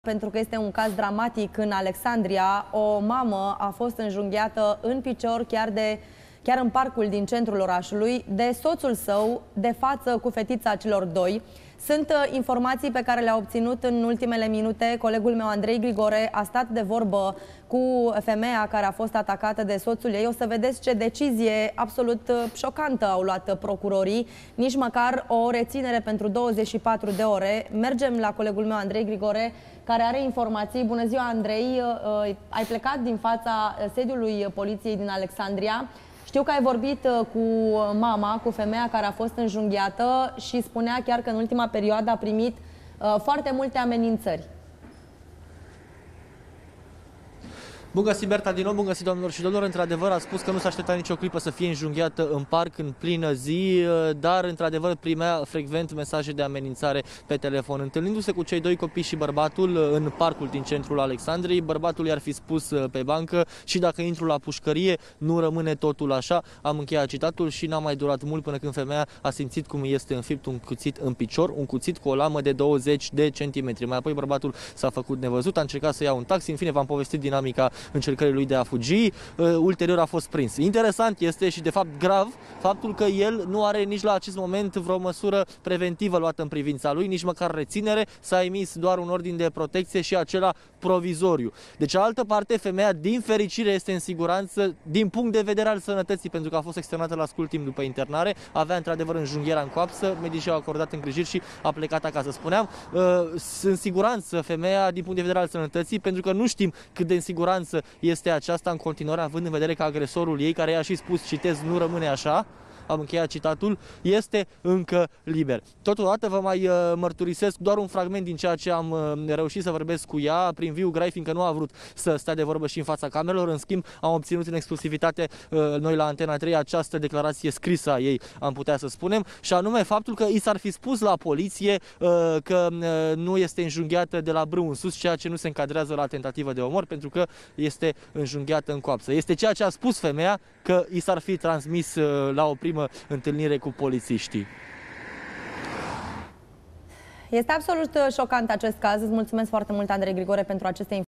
Pentru că este un caz dramatic în Alexandria. O mamă a fost înjunghiată în picior chiar în parcul din centrul orașului de soțul său, de față cu fetița celor doi. Sunt informații pe care le-a obținut în ultimele minute. Colegul meu, Andrei Grigore, a stat de vorbă cu femeia care a fost atacată de soțul ei. O să vedeți ce decizie absolut șocantă au luat procurorii. Nici măcar o reținere pentru 24 de ore. Mergem la colegul meu, Andrei Grigore, care are informații. Bună ziua, Andrei! Ai plecat din fața sediului poliției din Alexandria. Știu că ai vorbit cu mama, cu femeia care a fost înjunghiată și spunea chiar că în ultima perioadă a primit foarte multe amenințări. Bun găsit, Berta, din nou, bun găsit, doamnelor și domnilor. Într-adevăr, a spus că nu s-a așteptat nicio clipă să fie înjunghiată în parc în plină zi, dar, într-adevăr, primea frecvent mesaje de amenințare pe telefon. Întâlnindu-se cu cei doi copii și bărbatul în parcul din centrul Alexandriei, bărbatul i-ar fi spus pe bancă: și dacă intru la pușcărie, nu rămâne totul așa. Am încheiat citatul și n-a mai durat mult până când femeia a simțit cum este înfipt un cuțit în picior, un cuțit cu o lamă de 20 de centimetri. Mai apoi bărbatul s-a făcut nevăzut, a încercat să ia un taxi, în fine v-am povestit dinamica încercării lui de a fugi, ulterior a fost prins. Interesant este și de fapt grav faptul că el nu are nici la acest moment vreo măsură preventivă luată în privința lui, nici măcar reținere, s-a emis doar un ordin de protecție și acela provizoriu. De cealaltă parte, femeia din fericire este în siguranță din punct de vedere al sănătății, pentru că a fost externată la scurt timp după internare, avea într-adevăr înjunghierea în coapsă, medicii au acordat îngrijiri și a plecat acasă. Spuneam, în siguranță femeia din punct de vedere al sănătății, pentru că nu știm cât de în siguranță este aceasta în continuare, având în vedere că agresorul ei, care i-a și spus, citez, nu rămâne așa, am încheiat citatul, este încă liber. Totodată vă mai mărturisesc doar un fragment din ceea ce am reușit să vorbesc cu ea prin viu grai, fiindcă nu a vrut să stea de vorbă și în fața camerelor. În schimb, am obținut în exclusivitate noi la Antena 3 această declarație scrisă a ei, am putea să spunem, și anume faptul că i s-ar fi spus la poliție că nu este înjunghiată de la brâu în sus, ceea ce nu se încadrează la tentativă de omor, pentru că este înjunghiată în coapsă. Este ceea ce a spus femeia, că i s-ar fi transmis la o primă întâlnire cu polițiștii. Este absolut șocant acest caz. Îți mulțumesc foarte mult, Andrei Grigore, pentru aceste informații.